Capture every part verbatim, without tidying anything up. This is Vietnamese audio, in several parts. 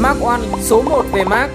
Mark One số một về Mac.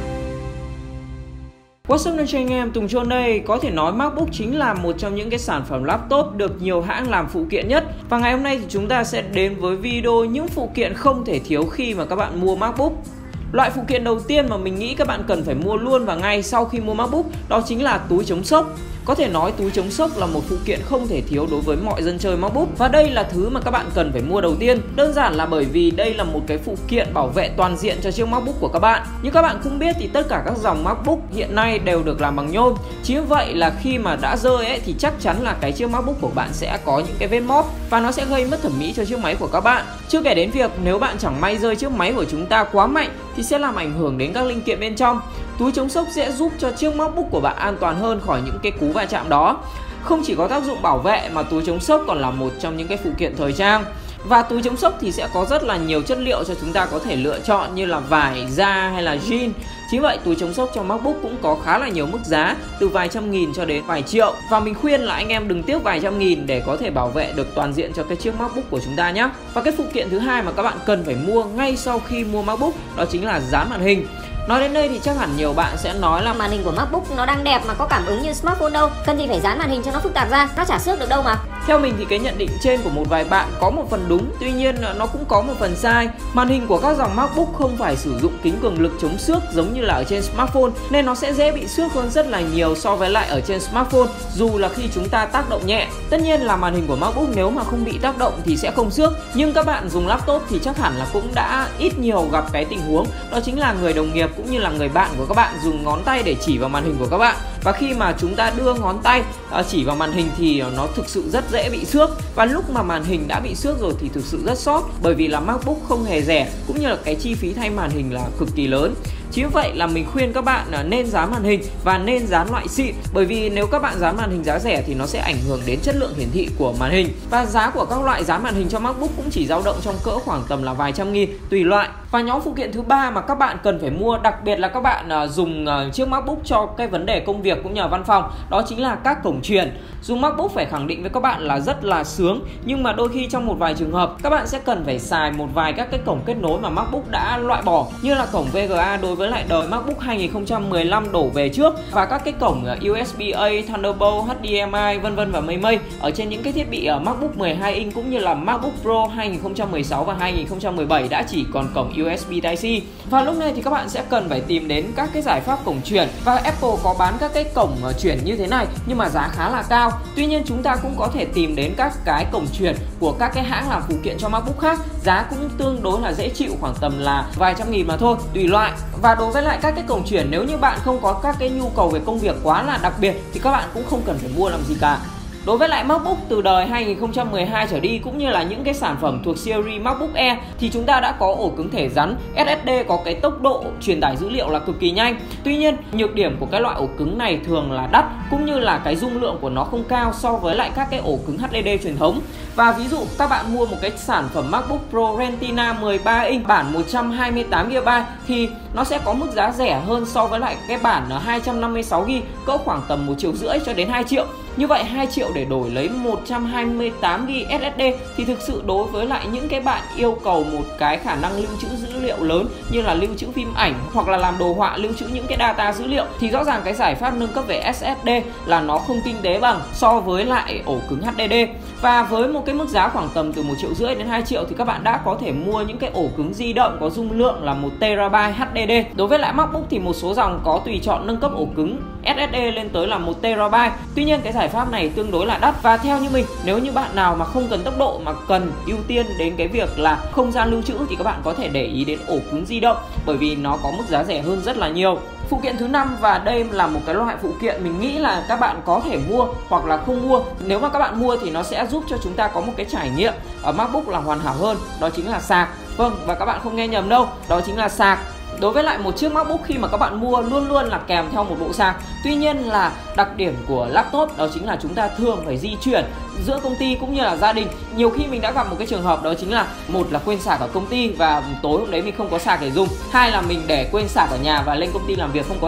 What's up nên cho anh em, Tùng Chôn đây. Có thể nói MacBook chính là một trong những cái sản phẩm laptop được nhiều hãng làm phụ kiện nhất. Và ngày hôm nay thì chúng ta sẽ đến với video những phụ kiện không thể thiếu khi mà các bạn mua MacBook. Loại phụ kiện đầu tiên mà mình nghĩ các bạn cần phải mua luôn và ngay sau khi mua MacBook đó chính là túi chống sốc. Có thể nói túi chống sốc là một phụ kiện không thể thiếu đối với mọi dân chơi MacBook. Và đây là thứ mà các bạn cần phải mua đầu tiên. Đơn giản là bởi vì đây là một cái phụ kiện bảo vệ toàn diện cho chiếc MacBook của các bạn. Như các bạn cũng biết thì tất cả các dòng MacBook hiện nay đều được làm bằng nhôm. Chính vì vậy là khi mà đã rơi ấy thì chắc chắn là cái chiếc MacBook của bạn sẽ có những cái vết móp và nó sẽ gây mất thẩm mỹ cho chiếc máy của các bạn. Chưa kể đến việc nếu bạn chẳng may rơi chiếc máy của chúng ta quá mạnh thì sẽ làm ảnh hưởng đến các linh kiện bên trong. Túi chống sốc sẽ giúp cho chiếc MacBook của bạn an toàn hơn khỏi những cái cú va chạm đó. Không chỉ có tác dụng bảo vệ mà túi chống sốc còn là một trong những cái phụ kiện thời trang. Và túi chống sốc thì sẽ có rất là nhiều chất liệu cho chúng ta có thể lựa chọn như là vải, da hay là jean. Chính vậy túi chống sốc cho MacBook cũng có khá là nhiều mức giá, từ vài trăm nghìn cho đến vài triệu. Và mình khuyên là anh em đừng tiếc vài trăm nghìn để có thể bảo vệ được toàn diện cho cái chiếc MacBook của chúng ta nhé. Và cái phụ kiện thứ hai mà các bạn cần phải mua ngay sau khi mua MacBook đó chính là dán màn hình. Nói đến đây thì chắc hẳn nhiều bạn sẽ nói là màn hình của MacBook nó đang đẹp mà có cảm ứng như smartphone đâu, cần gì phải dán màn hình cho nó phức tạp ra, nó chả xước được đâu mà. Theo mình thì cái nhận định trên của một vài bạn có một phần đúng, tuy nhiên nó cũng có một phần sai. Màn hình của các dòng MacBook không phải sử dụng kính cường lực chống xước giống như là ở trên smartphone, nên nó sẽ dễ bị xước hơn rất là nhiều so với lại ở trên smartphone, dù là khi chúng ta tác động nhẹ. Tất nhiên là màn hình của MacBook nếu mà không bị tác động thì sẽ không xước, nhưng các bạn dùng laptop thì chắc hẳn là cũng đã ít nhiều gặp cái tình huống đó chính là người đồng nghiệp cũng như là người bạn của các bạn dùng ngón tay để chỉ vào màn hình của các bạn, và khi mà chúng ta đưa ngón tay chỉ vào màn hình thì nó thực sự rất dễ bị xước. Và lúc mà màn hình đã bị xước rồi thì thực sự rất sót, bởi vì là MacBook không hề rẻ cũng như là cái chi phí thay màn hình là cực kỳ lớn. Chính vì vậy là mình khuyên các bạn nên dán màn hình và nên dán loại xịn, bởi vì nếu các bạn dán màn hình giá rẻ thì nó sẽ ảnh hưởng đến chất lượng hiển thị của màn hình. Và giá của các loại dán màn hình cho MacBook cũng chỉ dao động trong cỡ khoảng tầm là vài trăm nghìn tùy loại. Và nhóm phụ kiện thứ ba mà các bạn cần phải mua, đặc biệt là các bạn dùng chiếc MacBook cho cái vấn đề công việc cũng như là văn phòng, đó chính là các cổng truyền. Dùng MacBook phải khẳng định với các bạn là rất là sướng, nhưng mà đôi khi trong một vài trường hợp các bạn sẽ cần phải xài một vài các cái cổng kết nối mà MacBook đã loại bỏ, như là cổng vê giê a đối với lại đời MacBook hai nghìn không trăm mười lăm đổ về trước, và các cái cổng u ét bê A, Thunderbolt, hát đê em i vân vân và mây mây ở trên những cái thiết bị ở MacBook mười hai inch cũng như là MacBook Pro hai nghìn không trăm mười sáu và hai nghìn không trăm mười bảy đã chỉ còn cổng u ét bê Type-C. Và lúc này thì các bạn sẽ cần phải tìm đến các cái giải pháp cổng truyền, và Apple có bán các cái cổng truyền như thế này nhưng mà giá khá là cao. Tuy nhiên chúng ta cũng có thể tìm đến các cái cổng truyền của các cái hãng làm phụ kiện cho MacBook khác, giá cũng tương đối là dễ chịu, khoảng tầm là vài trăm nghìn mà thôi, tùy loại. Và đối với lại các cái cổng truyền, nếu như bạn không có các cái nhu cầu về công việc quá là đặc biệt thì các bạn cũng không cần phải mua làm gì cả. Đối với lại MacBook từ đời hai nghìn không trăm mười hai trở đi cũng như là những cái sản phẩm thuộc series MacBook Air thì chúng ta đã có ổ cứng thể rắn ét ét đê có cái tốc độ truyền tải dữ liệu là cực kỳ nhanh. Tuy nhiên nhược điểm của cái loại ổ cứng này thường là đắt cũng như là cái dung lượng của nó không cao so với lại các cái ổ cứng hát đê đê truyền thống. Và ví dụ các bạn mua một cái sản phẩm MacBook Pro Retina mười ba inch bản một trăm hai mươi tám gi ga bai thì nó sẽ có mức giá rẻ hơn so với lại cái bản hai trăm năm mươi sáu gi ga bai, cỡ khoảng tầm một triệu rưỡi cho đến hai triệu. Như vậy hai triệu để đổi lấy một trăm hai mươi tám gi ga bai ét ét đê thì thực sự đối với lại những cái bạn yêu cầu một cái khả năng lưu trữ dữ liệu lớn như là lưu trữ phim ảnh hoặc là làm đồ họa, lưu trữ những cái data dữ liệu thì rõ ràng cái giải pháp nâng cấp về ét ét đê là nó không kinh tế bằng so với lại ổ cứng hát đê đê. Và với một cái mức giá khoảng tầm từ một triệu rưỡi đến hai triệu thì các bạn đã có thể mua những cái ổ cứng di động có dung lượng là một terabyte hát đê đê. Đối với lại MacBook thì một số dòng có tùy chọn nâng cấp ổ cứng ét ét đê lên tới là một terabyte. Tuy nhiên cái giải pháp này tương đối là đắt, và theo như mình, nếu như bạn nào mà không cần tốc độ mà cần ưu tiên đến cái việc là không gian lưu trữ thì các bạn có thể để ý đến ổ cứng di động, bởi vì nó có mức giá rẻ hơn rất là nhiều. Phụ kiện thứ năm, và đây là một cái loại phụ kiện mình nghĩ là các bạn có thể mua hoặc là không mua. Nếu mà các bạn mua thì nó sẽ giúp cho chúng ta có một cái trải nghiệm ở MacBook là hoàn hảo hơn, đó chính là sạc. Vâng, và các bạn không nghe nhầm đâu, đó chính là sạc. Đối với lại một chiếc MacBook khi mà các bạn mua luôn luôn là kèm theo một bộ sạc. Tuy nhiên là đặc điểm của laptop đó chính là chúng ta thường phải di chuyển giữa công ty cũng như là gia đình. Nhiều khi mình đã gặp một cái trường hợp đó chính là một là quên sạc ở công ty và tối hôm đấy mình không có sạc để dùng, hai là mình để quên sạc ở nhà và lên công ty làm việc không có sạc.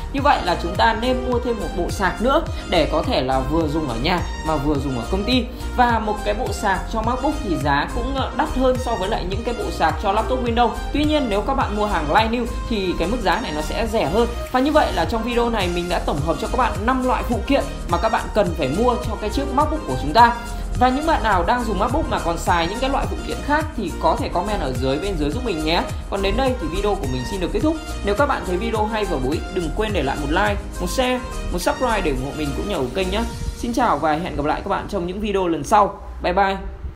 Như vậy là chúng ta nên mua thêm một bộ sạc nữa để có thể là vừa dùng ở nhà mà vừa dùng ở công ty. Và một cái bộ sạc cho MacBook thì giá cũng đắt hơn so với lại những cái bộ sạc cho laptop Windows. Tuy nhiên nếu các bạn mua hàng line new thì cái mức giá này nó sẽ rẻ hơn. Và như vậy là trong video này mình đã tổng hợp cho các bạn năm loại phụ kiện mà các bạn cần phải mua cho cái chiếc MacBook của chúng ta. Và những bạn nào đang dùng MacBook mà còn xài những cái loại phụ kiện khác thì có thể comment ở dưới bên dưới giúp mình nhé. Còn đến đây thì video của mình xin được kết thúc. Nếu các bạn thấy video hay và bổ ích, đừng quên để lại một like, một share, một subscribe để ủng hộ mình cũng như ủng hộ kênh nhé. Xin chào và hẹn gặp lại các bạn trong những video lần sau. Bye bye.